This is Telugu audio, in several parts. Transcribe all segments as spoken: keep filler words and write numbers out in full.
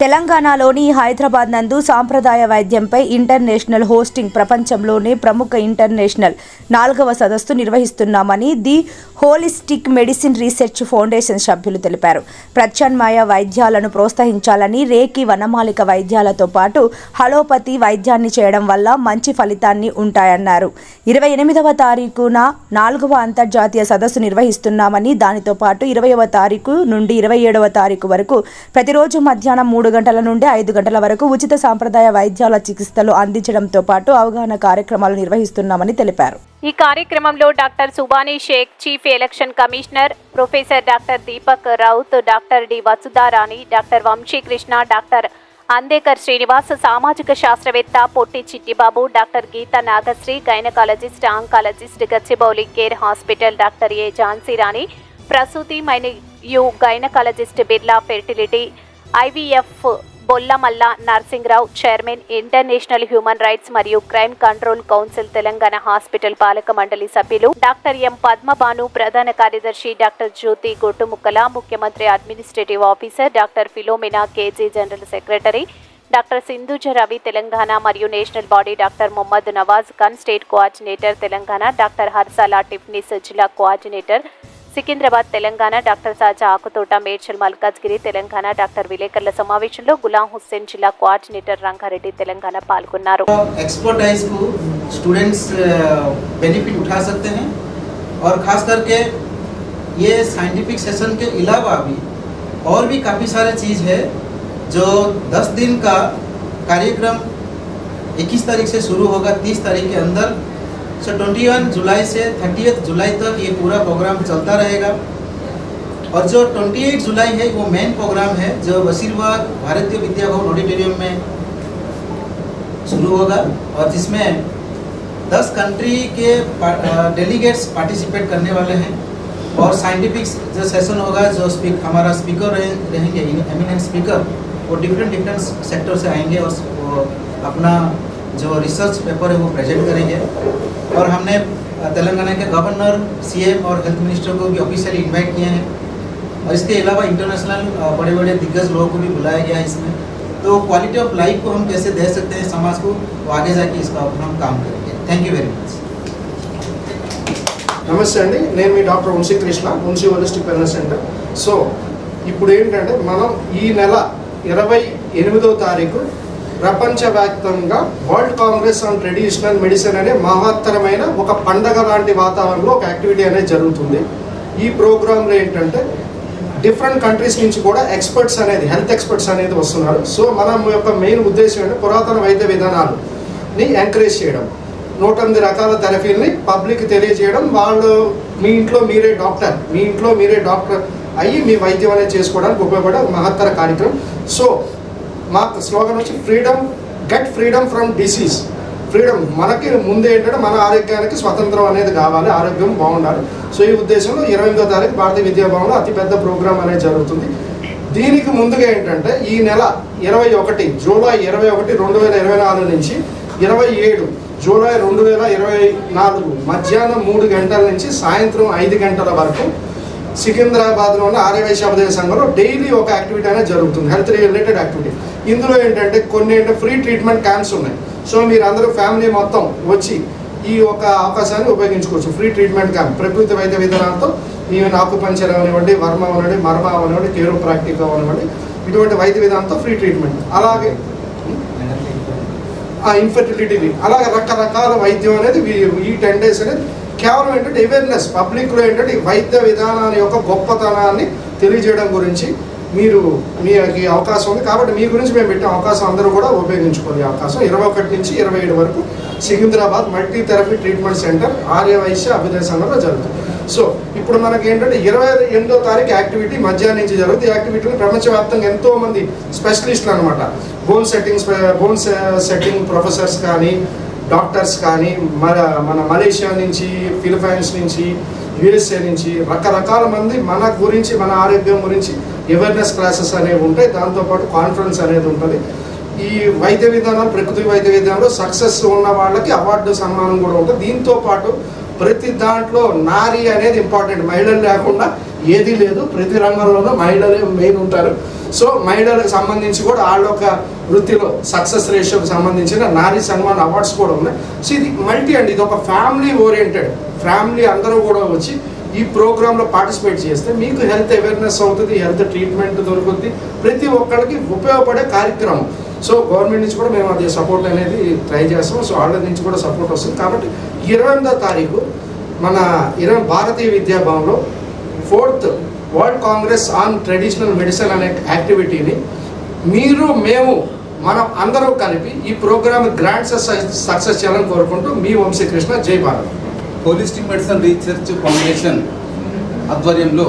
తెలంగాణలోని హైదరాబాద్ నందు సాంప్రదాయ వైద్యంపై ఇంటర్నేషనల్ హోస్టింగ్ ప్రపంచంలోనే ప్రముఖ ఇంటర్నేషనల్ నాలుగవ సదస్సు నిర్వహిస్తున్నామని the holistic medicine research foundation సభ్యులు తెలిపారు. ప్రత్యామ్నాయ వైద్యాలను ప్రోత్సహించాలని, రేకి వనమాలిక వైద్యాలతో పాటు హలోపతి వైద్యాన్ని చేయడం వల్ల మంచి ఫలితాన్ని ఉంటాయన్నారు. ఇరవై ఎనిమిదవ తారీఖున నాలుగవ అంతర్జాతీయ సదస్సు నిర్వహిస్తున్నామని, దానితో పాటు ఇరవైవ తారీఖు నుండి ఇరవై ఏడవ తారీఖు వరకు ప్రతిరోజు మధ్యాహ్నం మూడు గంటల నుండి ఐదు గంటల వరకు ఉచిత సాంప్రదాయ వైద్యాల చికిత్సలు అందించడంతో పాటు అవగాహన కార్యక్రమాలు నిర్వహిస్తున్నామని తెలిపారు. ఈ కార్యక్రమంలో doctor Subani Shaik, chief election commissioner, professor doctor Deepak Raut, doctor D Vasudharani, doctor Vamshikrishna, doctor Andekar Srinivas, సామాజిక శాస్త్రవేత్త Potti Chittibabu, doctor Geeta Nagasri, gynaecologist, oncologist, Gachibowli care hospital doctor A Jhansi Rani, ప్రసూతి మైనయు gynaecologist, Birla fertility, IVF Bollamalla Narsingrao, chairman, international human rights మరియు crime control council Telangana hospital పాలక మండలి సభ్యులు డాక్టర్ ఎం పద్మబాను, ప్రధాన కార్యదర్శి డాక్టర్ జ్యోతి గొట్టుముక్కల, ముఖ్యమంత్రి administrative officer doctor Philomena, KG general secretary doctor Sindhuja Ravi Telangana మరియు national body doctor Mohammed Nawaz Khan, state coordinator Telangana doctor Harshala Tipnis, జిల్లా coordinator Secunderabad Telangana doctor Saja Akutota, Medchal Malkajgiri Telangana doctor విలేకరుల సమావేశంలో గులాం హుస్సేన్, జిల్లా కోఆర్డినేటర్ రంగారెడ్డి తెలంగాణ పాల్గొన్నారు. एक्सपर्टाइज को स्टूडेंट्स बेनिफिट उठा सकते हैं और खास करके ये साइंटिफिक सेशन के अलावा भी और भी काफ़ी सारे चीज़ है जो दस दिन का कार्यक्रम इक्कीस तारीख से शुरू होगा, तीस तारीख के अंदर सो इक्कीस जुलाई से तीस जुलाई तक ये पूरा प्रोग्राम चलता रहेगा. और जो अट्ठाईस जुलाई है वो मेन प्रोग्राम है जो वसीरबाग भारतीय विद्या भवन ऑडिटोरियम में शुरू होगा और जिसमें दस कंट्री के डेलीगेट्स पार्टिसिपेट करने वाले हैं. और साइंटिफिक जो सेशन होगा, जो स्पीक हमारा स्पीकर रहेंगे एमिनेंट स्पीकर, वो डिफरेंट डिफरेंट सेक्टर से आएंगे और वो अपना जो रिसर्च पेपर है वो प्रेजेंट करेंगे. और हमने तेलंगाना के गवर्नर, सीएम और हेल्थ मिनिस्टर को भी ऑफिशियली इनवाइट किए हैं और इसके अलावा इंटरनेशनल बड़े बड़े दिग्गज लोगों को भी बुलाया गया है इसमें. तो क्वालिटी ऑफ लाइफ को हम कैसे दे सकते हैं समाज को, वो आगे जाके इसका हम काम करेंगे. Thank you very much. నమస్తే అండి, నేను మీ doctor Vamshikrishna, Vamshi holistic wellness centre. So ఇప్పుడు ఏంటంటే మనం ఈ నెల ఇరవై ఎనిమిదవ తారీఖు ప్రపంచవ్యాప్తంగా world congress on traditional medicine అనే మహత్తరమైన ఒక పండగ లాంటి వాతావరణంలో ఒక యాక్టివిటీ అనేది జరుగుతుంది. ఈ ప్రోగ్రాంలో ఏంటంటే డిఫరెంట్ కంట్రీస్ నుంచి కూడా ఎక్స్పర్ట్స్ అనేది హెల్త్ ఎక్స్పర్ట్స్ అనేది వస్తున్నారు. సో మనం యొక్క మెయిన్ ఉద్దేశం ఏంటంటే పురాతన వైద్య విధానాలని ఎంకరేజ్ చేయడం, నూట ఎనిమిది రకాల థెరపీలని పబ్లిక్ తెలియజేయడం, వాళ్ళు మీ ఇంట్లో మీరే డాక్టర్ మీ ఇంట్లో మీరే డాక్టర్ అయ్యి మీ వైద్యం అనేది చేసుకోవడానికి ఉపయోగపడే మహత్తర కార్యక్రమం. సో మా స్లోగన్ వచ్చి freedom, get freedom from disease. Freedom మనకి ముందు ఏంటంటే మన ఆరోగ్యానికి స్వతంత్రం అనేది కావాలి, ఆరోగ్యం బాగుండాలి. సో ఈ ఉద్దేశంలో ఇరవై ఎనిమిదో తారీఖు భారతీయ విద్యాభవన్లో అతిపెద్ద ప్రోగ్రాం అనేది జరుగుతుంది. దీనికి ముందుగా ఏంటంటే ఈ నెల ఇరవై ఒకటి జూలై ఇరవై ఒకటి రెండు వేల ఇరవై నాలుగు నుంచి ఇరవై ఏడు జూలై రెండు వేల ఇరవై నాలుగు మధ్యాహ్నం మూడు గంటల నుంచి సాయంత్రం ఐదు గంటల వరకు సికింద్రాబాద్లో ఉన్న ఆర్యవైశ్య ఉపదేశ సంఘంలో డైలీ ఒక యాక్టివిటీ అనేది జరుగుతుంది, హెల్త్ రిలేటెడ్ యాక్టివిటీ. ఇందులో ఏంటంటే కొన్ని ఏంటంటే ఫ్రీ ట్రీట్మెంట్ క్యాంప్స్ ఉన్నాయి. సో మీరు అందరూ ఫ్యామిలీ మొత్తం వచ్చి ఈ ఒక అవకాశాన్ని ఉపయోగించుకోవచ్చు. ఫ్రీ ట్రీట్మెంట్ క్యాంప్ ప్రకృతి వైద్య విధానాలతో ఈవెన్ ఆకుపంచర్ అవనివ్వండి, వర్మ అవనివ్వండి, మర్మ అవనివ్వండి, కేరోప్రాక్టిక్ అవనివ్వండి, ఇటువంటి వైద్య విధానంతో ఫ్రీ ట్రీట్మెంట్. అలాగే ఆ ఇన్ఫర్టిలిటీ, అలాగే రకరకాల వైద్యం అనేది ఈ టెన్ డేస్ అనేది కేవలం ఏంటంటే అవేర్నెస్ పబ్లిక్లో ఏంటంటే ఈ వైద్య విధానాల యొక్క గొప్పతనాన్ని తెలియజేయడం గురించి మీరు మీకు అవకాశం ఉంది. కాబట్టి మీ గురించి మేము పెట్టే అవకాశం అందరూ కూడా ఉపయోగించుకునే అవకాశం ఇరవై ఒకటి నుంచి ఇరవై ఏడు వరకు Secunderabad multi therapy treatment centre Aryavysya Abhyudaya సంఘంలో జరుగుతుంది. సో ఇప్పుడు మనకి ఏంటంటే ఇరవై ఎనిమిదో తారీఖు యాక్టివిటీ మధ్యాహ్నం నుంచి జరుగుతుంది. ఈ యాక్టివిటీలో ప్రపంచవ్యాప్తంగా ఎంతో మంది స్పెషలిస్టులు అనమాట, bone settings bone setting professors కానీ, డాక్టర్స్ కానీ, మన మన మలేషియా నుంచి, ఫిలిపైన్స్ నుంచి, యుఎస్ఏ నుంచి రకరకాల మంది మన గురించి మన ఆరోగ్యం గురించి అవేర్నెస్ క్లాసెస్ అనేవి ఉంటాయి. దాంతోపాటు కాన్ఫరెన్స్ అనేది ఉంటుంది. ఈ వైద్య విధానాలు ప్రకృతి వైద్య విధానంలో సక్సెస్ ఉన్న వాళ్ళకి అవార్డు సన్మానం కూడా ఉంటుంది. దీంతో పాటు ప్రతి దాంట్లో నారీ అనేది ఇంపార్టెంట్. మహిళలు లేకుండా ఏది లేదు, ప్రతి రంగంలోనూ మహిళలే మెయిన్ ఉంటారు. సో మహిళలకు సంబంధించి కూడా వాళ్ళ ఒక వృత్తిలో సక్సెస్ రేషియోకి సంబంధించిన నారీ సన్మాన్ అవార్డ్స్ కూడా ఉన్నాయి. సో ఇది మల్టీ అండి, ఇది ఒక ఫ్యామిలీ ఓరియంటెడ్. ఫ్యామిలీ అందరూ కూడా వచ్చి ఈ ప్రోగ్రాంలో పార్టిసిపేట్ చేస్తే మీకు హెల్త్ అవేర్నెస్ అవుతుంది, హెల్త్ ట్రీట్మెంట్ దొరుకుతుంది, ప్రతి ఒక్కరికి ఉపయోగపడే కార్యక్రమం. సో గవర్నమెంట్ నుంచి కూడా మేము అది సపోర్ట్ అనేది ట్రై చేస్తాం. సో వాళ్ళ నుంచి కూడా సపోర్ట్ వస్తుంది. కాబట్టి ఇరవై ఎనిమిదో తారీఖు మన ఇరవై భారతీయ విద్యాభవన్లో fourth world congress on traditional medicine అనే యాక్టివిటీని మీరు మేము మనం అందరూ కలిపి ఈ ప్రోగ్రామ్ గ్రాండ్ సక్సెస్ చేయాలని కోరుకుంటూ మీ Vamshikrishna, Jai Bharat. Holistic medicine research foundation ఆధ్వర్యంలో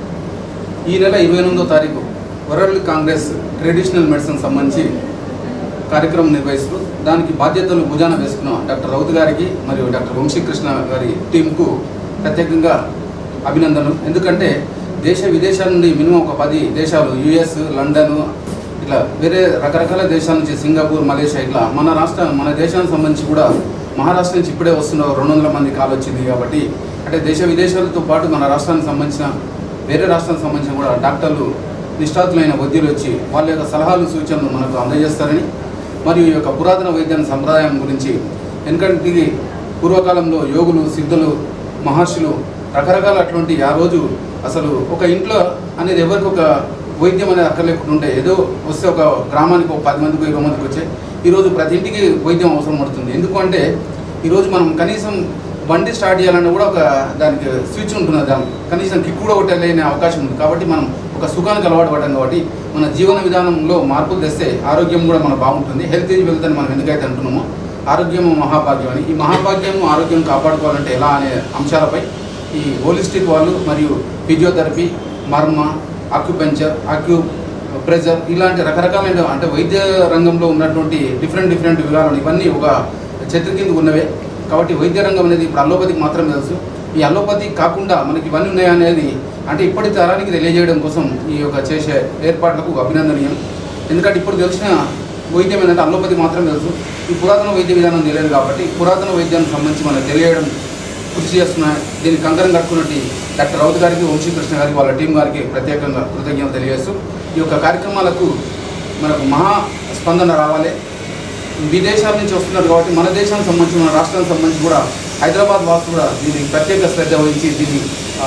ఈ నెల ఇరవై ఎనిమిదో తారీఖు వరల్డ్ కాంగ్రెస్ ట్రెడిషనల్ మెడిసిన్ సంబంధించి కార్యక్రమం నిర్వహిస్తూ దానికి బాధ్యతలు భుజాన వేసుకున్న డాక్టర్ రౌత్ గారికి మరియు డాక్టర్ వంశీకృష్ణ గారి టీంకు ప్రత్యేకంగా అభినందనలు. ఎందుకంటే దేశ విదేశాల నుండి మినిమం ఒక పది దేశాలు, యుఎస్, లండన్, ఇట్లా వేరే రకరకాల దేశాల నుంచి, సింగపూర్, మలేషియా, ఇట్లా మన రాష్ట్ర మన దేశానికి సంబంధించి కూడా మహారాష్ట్ర నుంచి ఇప్పుడే వస్తున్న రెండు వందల మంది కాల్ వచ్చింది. కాబట్టి అంటే దేశ విదేశాలతో పాటు మన రాష్ట్రానికి సంబంధించిన వేరే రాష్ట్రానికి సంబంధించిన కూడా డాక్టర్లు, నిష్ణాతులైన వైద్యులు వచ్చి వాళ్ళ యొక్క సలహాలు, సూచనలు మనకు అందజేస్తారని, మరియు ఈ యొక్క పురాతన వైద్య సంప్రదాయం గురించి, ఎందుకంటే పూర్వకాలంలో యోగులు, సిద్ధులు, మహర్షులు రకరకాల అటువంటి ఆ రోజు అసలు ఒక ఇంట్లో అనేది ఎవరికి ఒక వైద్యం అనేది అక్కర్లేకుండా ఉంటే ఏదో వస్తే ఒక గ్రామానికి ఒక పది మందికి ఇరవై మందికి వచ్చే ఈరోజు ప్రతి ఇంటికి వైద్యం అవసరం పడుతుంది. ఎందుకంటే ఈరోజు మనం కనీసం బండి స్టార్ట్ చేయాలన్నా కూడా ఒక దానికి స్విచ్ ఉంటుంది, దానికి కనీసం కిక్ కూడా కొట్టలేని అవకాశం ఉంది. కాబట్టి మనం ఒక సుఖానికి అలవాటు పడ్డాం. కాబట్టి మన జీవన విధానంలో మార్పులు తెస్తే ఆరోగ్యం కూడా మన బాగుంటుంది. హెల్త్ ఈజ్ వెల్త్ అని మనం ఎందుకైతే అంటున్నామో, ఆరోగ్యము మహాభాగ్యం అని, ఈ మహాభాగ్యము ఆరోగ్యం కాపాడుకోవాలంటే ఎలా అనే అంశాలపై ఈ హోలిస్టిక్ వాళ్ళు మరియు physiotherapy, marma, acupuncture, acupressure ఇలాంటి రకరకాలైన అంటే వైద్య రంగంలో ఉన్నటువంటి డిఫరెంట్ డిఫరెంట్ విధానాలు ఇవన్నీ ఒక చెట్టు కింద ఉన్నవే. కాబట్టి వైద్య రంగం అనేది ఇప్పుడు అల్లోపతికి మాత్రమే తెలుసు. ఈ అల్లోపతి కాకుండా మనకి ఇవన్నీ ఉన్నాయనేది అంటే ఇప్పటి తరానికి తెలియజేయడం కోసం ఈ యొక్క చేసే ఏర్పాట్లకు అభినందనీయం. ఎందుకంటే ఇప్పుడు తెలిసిన వైద్యం ఏంటంటే అల్లోపతి మాత్రమే తెలుసు. ఈ పురాతన వైద్య విధానం తెలియదు. కాబట్టి పురాతన వైద్యానికి సంబంధించి మనకు తెలియడం కృషి చేస్తున్న దీన్ని కంకరం కట్టుకున్నట్టు డాక్టర్ రౌత్ గారికి, వంశీకృష్ణ గారికి, వాళ్ళ టీం గారికి ప్రత్యేకంగా కృతజ్ఞతలు తెలియజేస్తూ ఈ యొక్క కార్యక్రమాలకు మనకు మహా స్పందన రావాలి. విదేశాల నుంచి వస్తున్నారు కాబట్టి మన దేశానికి సంబంధించి, మన రాష్ట్రానికి సంబంధించి కూడా హైదరాబాద్ వాసులు కూడా దీనికి ప్రత్యేక శ్రద్ధ వహించి దీన్ని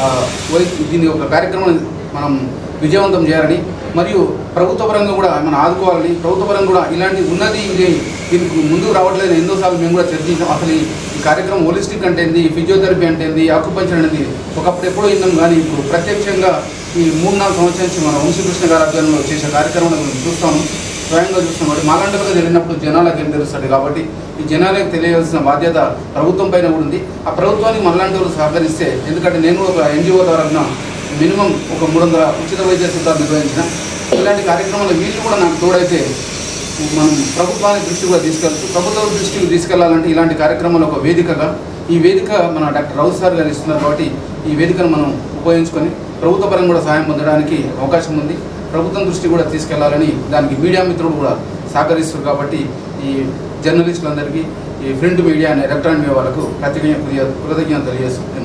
దీన్ని ఒక కార్యక్రమం మనం విజయవంతం చేయాలని, మరియు ప్రభుత్వ పరంగా కూడా మనం ఆదుకోవాలని, ప్రభుత్వ పరంగా కూడా ఇలాంటి ఉన్నది ఇది దీనికి ముందుకు రావట్లేదు. ఎన్నోసార్లు మేము కూడా చర్చించాం. అసలు ఈ కార్యక్రమం హోలిస్టిక్ అంటే ఏంది, ఫిజియోథెరపీ అంటే ఏంది, ఆక్యుపంచర్ అనేది ఒకప్పుడు ఎప్పుడో విన్నాం. కానీ ఇప్పుడు ప్రత్యక్షంగా ఈ మూడు నాలుగు సంవత్సరాల నుంచి మన వంశీకృష్ణ గారి ఆధ్వర్యంలో చేసే కార్యక్రమాలను చూస్తాము, స్వయంగా చూస్తాం. కాబట్టి మాలాంటిగా తెలియనప్పుడు జనాలకు ఏం తెలుస్తుంది. కాబట్టి ఈ జనాలకు తెలియాల్సిన బాధ్యత ప్రభుత్వం పైన కూడా ఉంది. ఆ ప్రభుత్వానికి మనలాంటి వాళ్ళు సహకరిస్తే, ఎందుకంటే నేను ఒక ఎన్జిఓ ద్వారా మినిమం ఒక మూడు వందల ఉచిత వైద్య శిబిరాలు నిర్వహించిన ఇలాంటి కార్యక్రమాలు వీళ్ళు కూడా నాకు తోడైతే మనం ప్రభుత్వానికి దృష్టి కూడా తీసుకెళ్తూ ప్రభుత్వ దృష్టికి తీసుకెళ్లాలంటే ఇలాంటి కార్యక్రమాలు ఒక వేదికగా, ఈ వేదిక మన డాక్టర్ రౌత్ సార్ గారు ఇస్తున్నారు. కాబట్టి ఈ వేదికను మనం ఉపయోగించుకొని ప్రభుత్వ పరంగా కూడా సహాయం పొందడానికి అవకాశం ఉంది. ప్రభుత్వం దృష్టి కూడా తీసుకెళ్లాలని దానికి మీడియా మిత్రులు కూడా సహకరిస్తారు. కాబట్టి ఈ జర్నలిస్టులందరికీ, ఈ ప్రింట్ మీడియా అనే ఎలక్ట్రానిక్ మీడియా వాళ్ళకు ప్రత్యేకంగా కృతజ్ఞతలు తెలియజేస్తాం.